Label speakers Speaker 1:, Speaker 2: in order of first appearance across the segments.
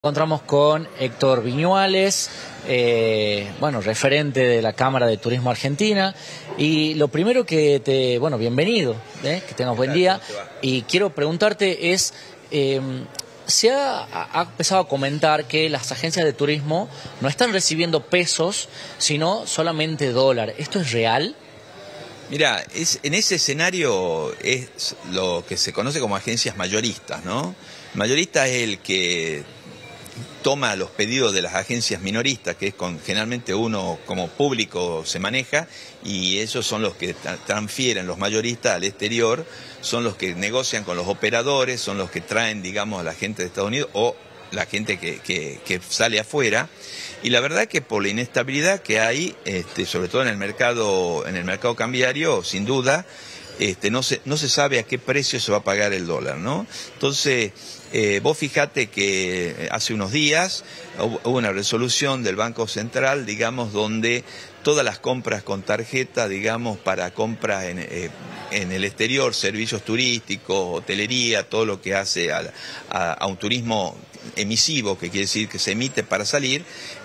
Speaker 1: Encontramos con Héctor Viñuales, referente de la Cámara de Turismo Argentina. Y lo primero bienvenido, que tengas buen día. Y quiero preguntarte se ha empezado a comentar que las agencias de turismo no están recibiendo pesos, sino solamente dólar. ¿Esto es real?
Speaker 2: Mira, en ese escenario es lo que se conoce como agencias mayoristas, ¿no? Mayorista es el que toma los pedidos de las agencias minoristas, que es generalmente uno como público se maneja, y esos son los que transfieren los mayoristas al exterior, son los que negocian con los operadores, son los que traen, digamos, a la gente de Estados Unidos o la gente que sale afuera. Y la verdad que por la inestabilidad que hay, sobre todo en el mercado cambiario, sin duda, no se sabe a qué precio se va a pagar el dólar, ¿no? Entonces, vos fijate que hace unos días hubo una resolución del Banco Central, digamos, donde todas las compras con tarjeta, digamos, para compras en el exterior, servicios turísticos, hotelería, todo lo que hace a un turismo emisivo, que quiere decir que se emite para salir,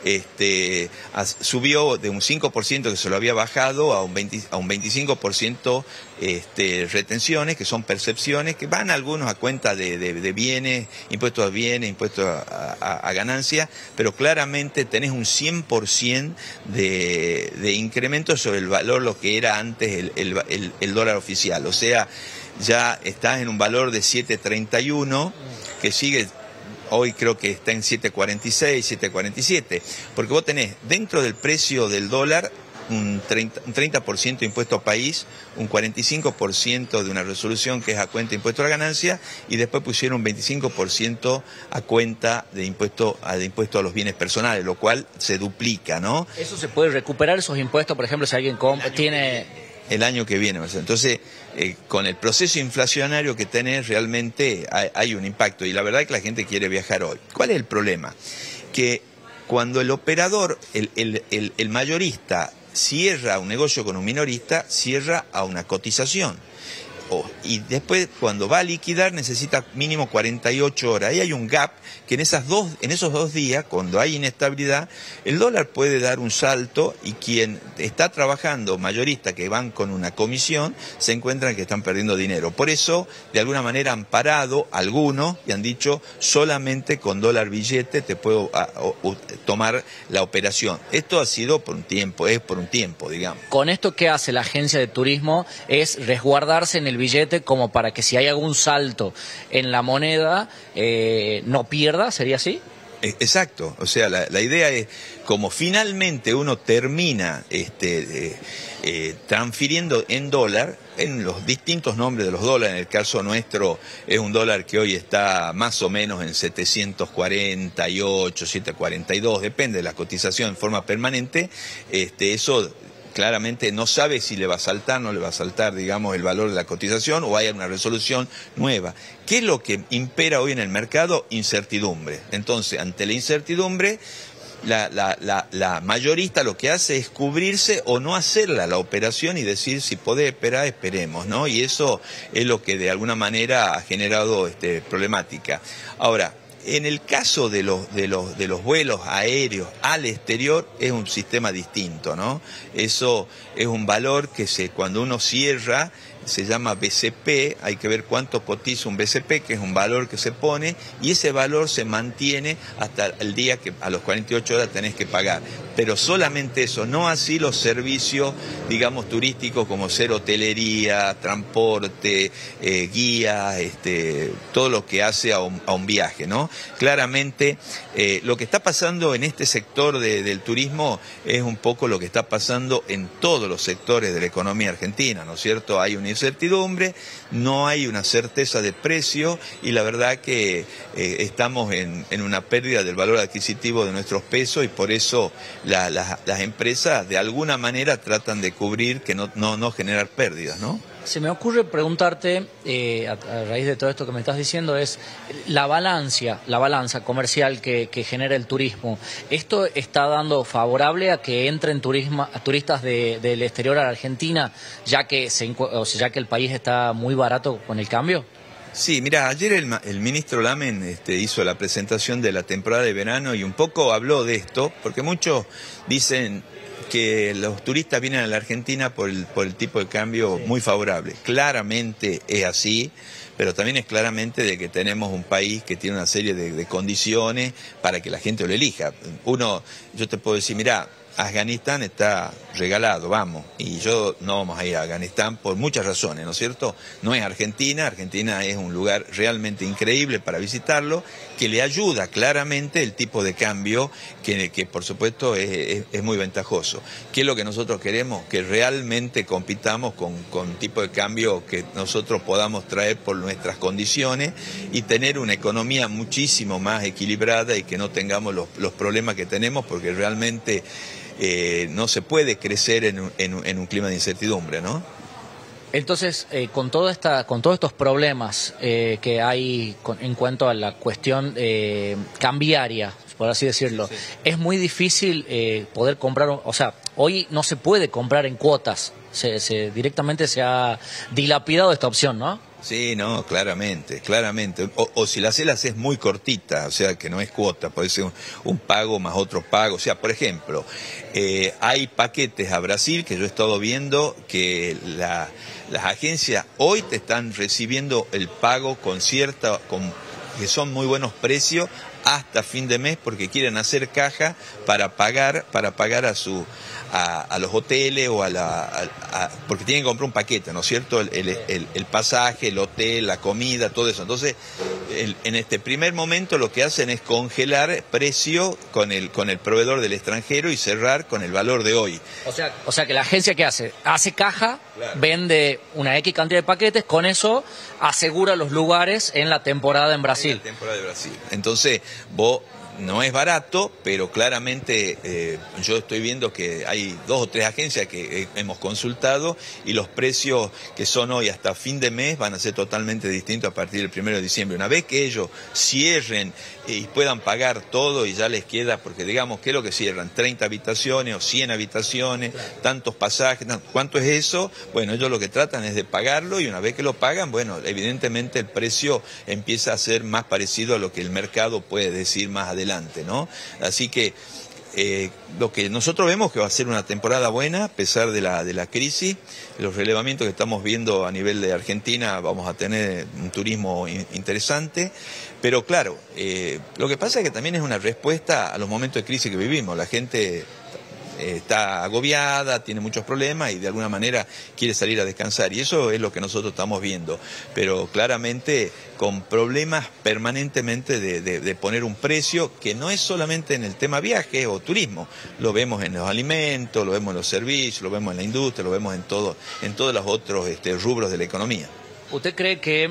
Speaker 2: subió de un 5% que se lo había bajado a un 25% retenciones, que son percepciones, que van algunos a cuenta de bienes, impuestos a bienes, impuestos a ganancias, pero claramente tenés un 100% de incremento sobre el valor, lo que era antes el dólar oficial. O sea, ya estás en un valor de 7.31, que sigue. Hoy creo que está en 7.46, 7.47, porque vos tenés dentro del precio del dólar un 30% de impuesto a país, un 45% de una resolución que es a cuenta de impuesto a la ganancia, y después pusieron un 25% a cuenta de impuesto a los bienes personales, lo cual se duplica, ¿no?
Speaker 1: ¿Eso se puede recuperar, esos impuestos, por ejemplo, si alguien tiene...?
Speaker 2: El año que viene. Entonces, con el proceso inflacionario que tenés, realmente hay un impacto. Y la verdad es que la gente quiere viajar hoy. ¿Cuál es el problema? Que cuando el operador, el mayorista, cierra un negocio con un minorista, cierra a una cotización. Y después, cuando va a liquidar, necesita mínimo 48 horas. Ahí hay un gap que en esos 2 días, cuando hay inestabilidad, el dólar puede dar un salto, y quien está trabajando, mayorista, que van con una comisión, se encuentran que están perdiendo dinero. Por eso, de alguna manera, han parado algunos y han dicho, solamente con dólar billete te puedo tomar la operación. Esto ha sido por un tiempo, digamos.
Speaker 1: Con esto, ¿qué hace la agencia de turismo? Es resguardarse en el billete, como para que si hay algún salto en la moneda no pierda, ¿sería así?
Speaker 2: Exacto, o sea, la idea es, como finalmente uno termina transfiriendo en dólar, en los distintos nombres de los dólares. En el caso nuestro es un dólar que hoy está más o menos en 748, 742, depende de la cotización en forma permanente. Eso claramente no sabe si le va a saltar, no le va a saltar, digamos, el valor de la cotización, o hay una resolución nueva. ¿Qué es lo que impera hoy en el mercado? Incertidumbre. Entonces, ante la incertidumbre, la mayorista lo que hace es cubrirse o no hacerla la operación y decir, si podés esperar, esperemos, ¿no? Y eso es lo que de alguna manera ha generado problemática. Ahora, en el caso de los vuelos aéreos al exterior, es un sistema distinto, ¿no? Eso es un valor que cuando uno cierra, se llama BCP, hay que ver cuánto cotiza un BCP, que es un valor que se pone, y ese valor se mantiene hasta el día que a los 48 horas tenés que pagar. Pero solamente eso, no así los servicios, digamos, turísticos, como ser hotelería, transporte, guía, todo lo que hace a un viaje, ¿no? Claramente, lo que está pasando en este sector del turismo es un poco lo que está pasando en todos los sectores de la economía argentina, ¿no es cierto? Hay una incertidumbre, no hay una certeza de precio, y la verdad que estamos en una pérdida del valor adquisitivo de nuestros pesos, y por eso las empresas de alguna manera tratan de cubrir, que no generar pérdidas, ¿no?
Speaker 1: Se me ocurre preguntarte, a raíz de todo esto que me estás diciendo, es la balanza comercial que genera el turismo. ¿Esto está dando favorable a que entren turistas del exterior a la Argentina, ya que el país está muy barato con el cambio?
Speaker 2: Sí, mira, ayer el ministro Lamen hizo la presentación de la temporada de verano y un poco habló de esto, porque muchos dicen que los turistas vienen a la Argentina por el tipo de cambio muy favorable. Claramente es así, pero también es claramente de que tenemos un país que tiene una serie de condiciones para que la gente lo elija. Yo te puedo decir, mira, Afganistán está regalado, vamos, y yo no vamos a ir a Afganistán por muchas razones, ¿no es cierto? No es Argentina, Argentina es un lugar realmente increíble para visitarlo, que le ayuda claramente el tipo de cambio que por supuesto es muy ventajoso. ¿Qué es lo que nosotros queremos? Que realmente compitamos con tipo de cambio que nosotros podamos traer por nuestras condiciones y tener una economía muchísimo más equilibrada y que no tengamos los problemas que tenemos, porque realmente no se puede crecer en un clima de incertidumbre, ¿no?
Speaker 1: Entonces, con todos estos problemas que hay en cuanto a la cuestión cambiaria, por así decirlo, es muy difícil poder comprar, o sea, hoy no se puede comprar en cuotas, directamente se ha dilapidado esta opción, ¿no?
Speaker 2: Sí, no, claramente. O si la haces muy cortita, o sea, que no es cuota, puede ser un pago más otro pago. O sea, por ejemplo, hay paquetes a Brasil que yo he estado viendo que las agencias hoy te están recibiendo el pago que son muy buenos precios hasta fin de mes, porque quieren hacer caja para pagar a los hoteles o porque tienen que comprar un paquete, ¿no es cierto? El pasaje, el hotel, la comida, todo eso. Entonces, en este primer momento lo que hacen es congelar precio con el proveedor del extranjero y cerrar con el valor de hoy.
Speaker 1: O sea que la agencia que hace caja, claro, vende una X cantidad de paquetes, con eso asegura los lugares en la temporada en Brasil.
Speaker 2: En la temporada de Brasil. Entonces, no es barato, pero claramente yo estoy viendo que hay 2 o 3 agencias que hemos consultado y los precios que son hoy hasta fin de mes van a ser totalmente distintos a partir del 1 de diciembre. Una vez que ellos cierren y puedan pagar todo y ya les queda, porque digamos, ¿qué es lo que cierran? 30 habitaciones o 100 habitaciones, claro, tantos pasajes, ¿cuánto es eso? Bueno, ellos lo que tratan es de pagarlo y una vez que lo pagan, bueno, evidentemente el precio empieza a ser más parecido a lo que el mercado puede decir más adelante, ¿no? Así que lo que nosotros vemos que va a ser una temporada buena a pesar de la crisis, los relevamientos que estamos viendo a nivel de Argentina, vamos a tener un turismo interesante, pero claro, lo que pasa es que también es una respuesta a los momentos de crisis que vivimos. La gente está agobiada, tiene muchos problemas y de alguna manera quiere salir a descansar, y eso es lo que nosotros estamos viendo, pero claramente con problemas permanentemente de poner un precio que no es solamente en el tema viaje o turismo, lo vemos en los alimentos, lo vemos en los servicios, lo vemos en la industria, lo vemos en todos los otros rubros de la economía.
Speaker 1: ¿Usted cree que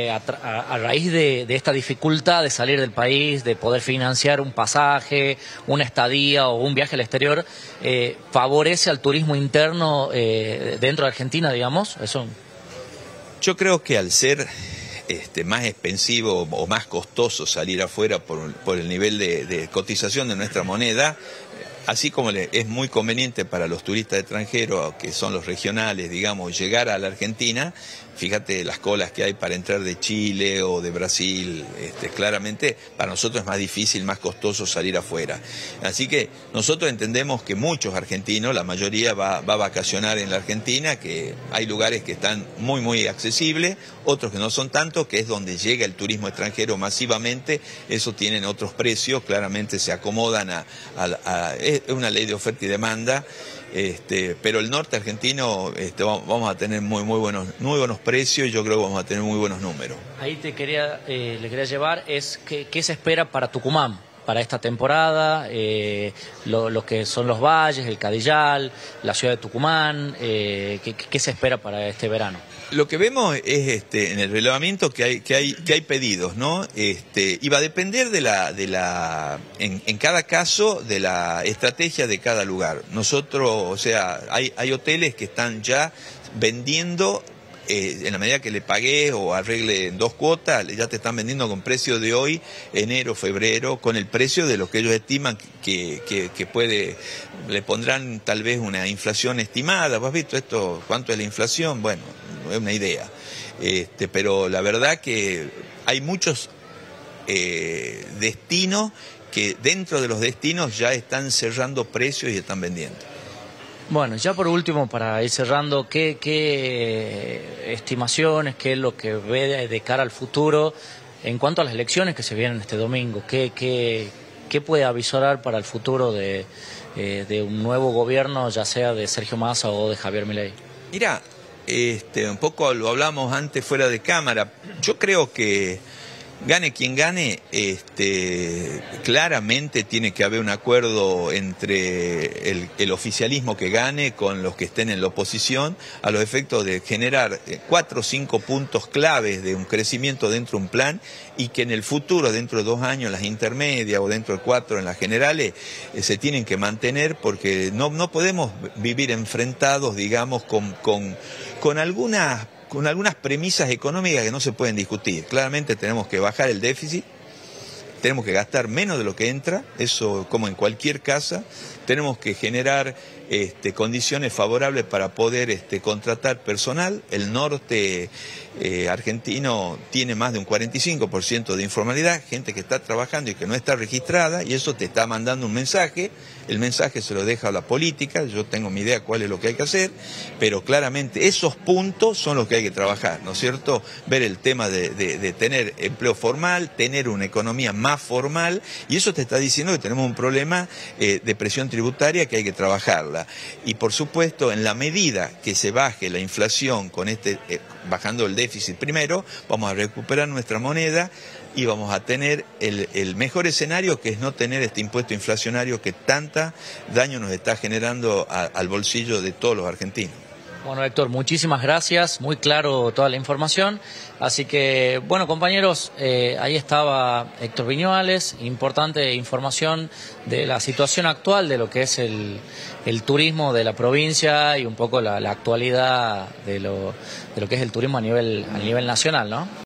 Speaker 1: a raíz de esta dificultad de salir del país, de poder financiar un pasaje, una estadía o un viaje al exterior, favorece al turismo interno dentro de Argentina, digamos? Eso.
Speaker 2: Yo creo que al ser más expensivo o más costoso salir afuera por el nivel de cotización de nuestra moneda, así como es muy conveniente para los turistas extranjeros, que son los regionales, digamos, llegar a la Argentina, fíjate las colas que hay para entrar de Chile o de Brasil, claramente para nosotros es más difícil, más costoso salir afuera. Así que nosotros entendemos que muchos argentinos, la mayoría va a vacacionar en la Argentina, que hay lugares que están muy accesibles, otros que no son tanto, que es donde llega el turismo extranjero masivamente, eso tienen otros precios, claramente se acomodan es una ley de oferta y demanda. Pero el norte argentino vamos a tener muy buenos precios y yo creo que vamos a tener muy buenos números.
Speaker 1: Ahí le quería llevar, ¿qué se espera para Tucumán, para esta temporada? Lo que son los valles, el Cadillal, la ciudad de Tucumán, ¿qué se espera para este verano?
Speaker 2: Lo que vemos es en el relevamiento que hay pedidos, ¿no? Y va a depender en cada caso de la estrategia de cada lugar. Nosotros, o sea, hay hoteles que están ya vendiendo en la medida que le pagué o arregle en 2 cuotas, ya te están vendiendo con precio de hoy, enero, febrero, con el precio de lo que ellos estiman que le pondrán tal vez una inflación estimada. ¿Vos has visto esto? ¿Cuánto es la inflación? Bueno, es una idea. pero la verdad que hay muchos destinos que dentro de los destinos ya están cerrando precios y están vendiendo.
Speaker 1: Bueno, ya por último, para ir cerrando, ¿qué estimaciones, qué es lo que ve de cara al futuro en cuanto a las elecciones que se vienen este domingo? ¿Qué puede avisorar para el futuro de un nuevo gobierno, ya sea de Sergio Massa o de Javier Milei?
Speaker 2: Mira, un poco lo hablamos antes fuera de cámara. Yo creo que gane quien gane, claramente tiene que haber un acuerdo entre el oficialismo que gane con los que estén en la oposición, a los efectos de generar 4 o 5 puntos claves de un crecimiento dentro de un plan, y que en el futuro, dentro de 2 años, las intermedias o dentro de 4 en las generales, se tienen que mantener, porque no podemos vivir enfrentados, digamos, con algunas premisas económicas que no se pueden discutir. Claramente tenemos que bajar el déficit, tenemos que gastar menos de lo que entra, eso como en cualquier casa, tenemos que generar condiciones favorables para poder contratar personal. El norte argentino tiene más de un 45% de informalidad, gente que está trabajando y que no está registrada, y eso te está mandando un mensaje. El mensaje se lo deja a la política, yo tengo mi idea cuál es lo que hay que hacer, pero claramente esos puntos son los que hay que trabajar, ¿no es cierto? Ver el tema de tener empleo formal, tener una economía más formal, y eso te está diciendo que tenemos un problema de presión tributaria que hay que trabajarla. Y por supuesto, en la medida que se baje la inflación con bajando el déficit primero, vamos a recuperar nuestra moneda y vamos a tener el mejor escenario, que es no tener este impuesto inflacionario que tanta daño nos está generando al bolsillo de todos los argentinos.
Speaker 1: Bueno, Héctor, muchísimas gracias, muy claro toda la información. Así que, bueno, compañeros, ahí estaba Héctor Viñuales, importante información de la situación actual de lo que es el turismo de la provincia y un poco la actualidad de lo que es el turismo a nivel nacional, ¿no?